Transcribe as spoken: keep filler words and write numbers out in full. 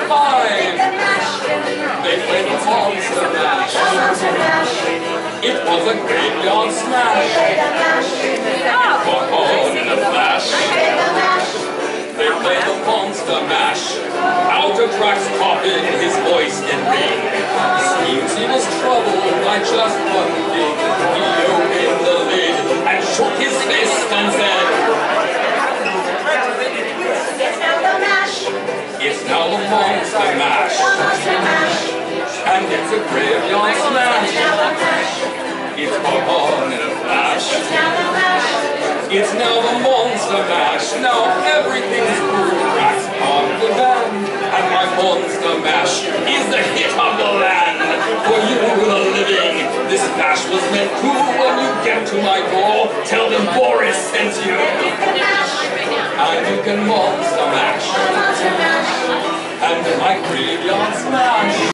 five. They played the Monster Mash. It was a graveyard smash. Popcorn in a flash. They played the Monster Mash. Out of Drax coffin, his voice did ring. Seems he was troubled by just one thing. He opened the lid and shook his fist and said, "It's now the mash. It's now the Monster Mash. And it's a graveyard smash. It's popcorn in a flash. It's now the Monster Mash. Now everything's cool. Drax on the band. And my Monster Mash is the hit of the land. For you, the living, this mash was meant to. When you get to my door, tell them Boris sent you. And you can Monster Mash. And my graveyard